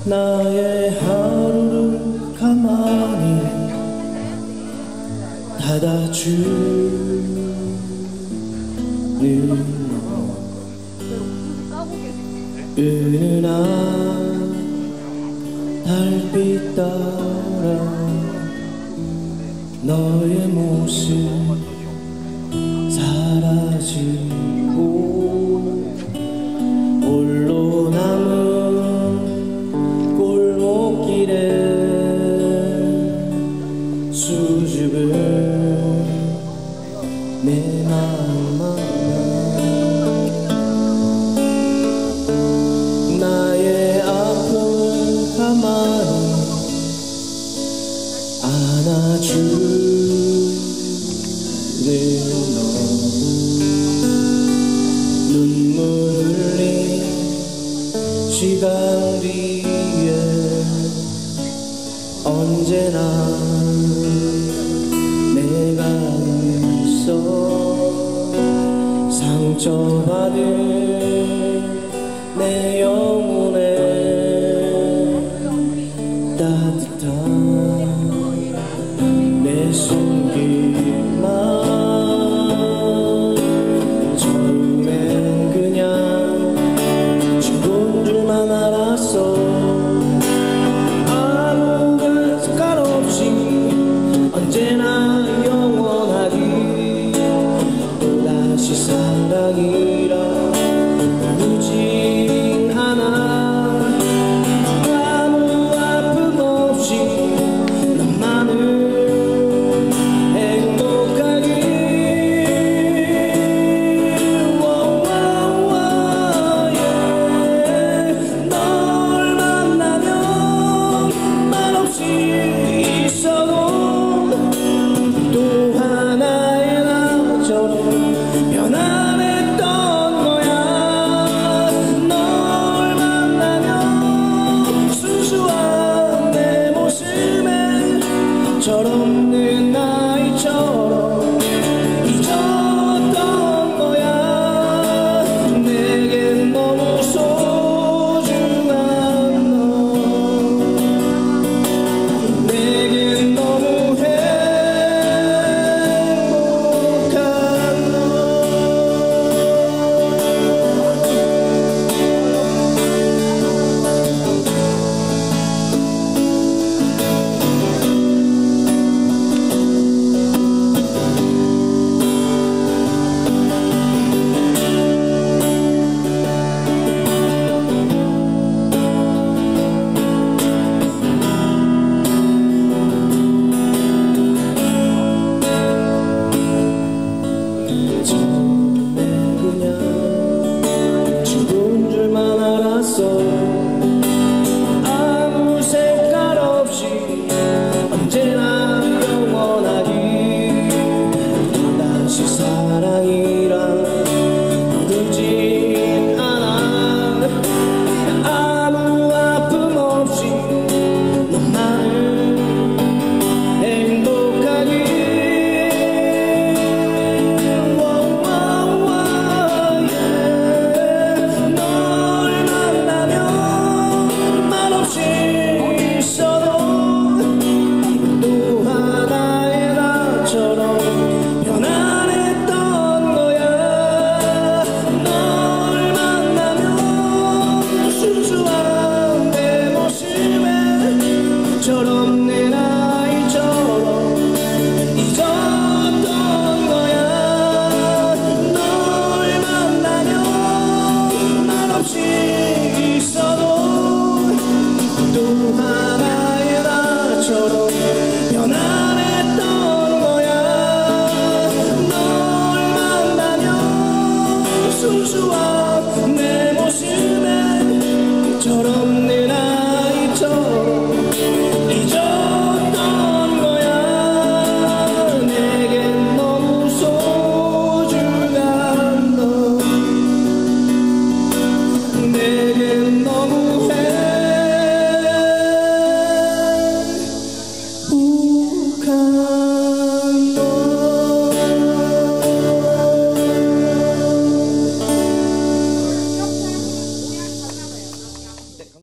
나의 하루를 가만히 닫아주는 은은한 달빛 따라 너의 모습 사라지고 홀로 남은 골목길에 수줍은 내 마음만 나의 아픔을 가만히 안아주는 너 눈물 흘린 시간 뒤에 언제나 내가 있어 상처받은 내 영혼에 따뜻한 내 손길만 처음엔 그냥 친구인 줄만 알았어 아무 갈 없이 언제나 영원하기 또다시 사랑이라 부르진 않아 아무 아픔 없이 너만을 행복하길 널 만나면 말없이 있어도 또 하나의 나처럼 변함했던 거야 널 만나면 순수한 내 모습에 철없는 나이처럼 잊었던 거야 내겐 너무 소중한 너 내겐 너무 행복한 너 처음엔 그냥 친구인 줄만 알았어 아무 색깔 없이 언제나 영원하기 또다시 사랑이란 부르진 않아 아무 아픔 없이 너만을 행복하기 처럼 내 나이처럼 잊었던 거야 널 만나면 말없이 있어도 또 하나의 나처럼 변함했던 거야 널 만나면 순수한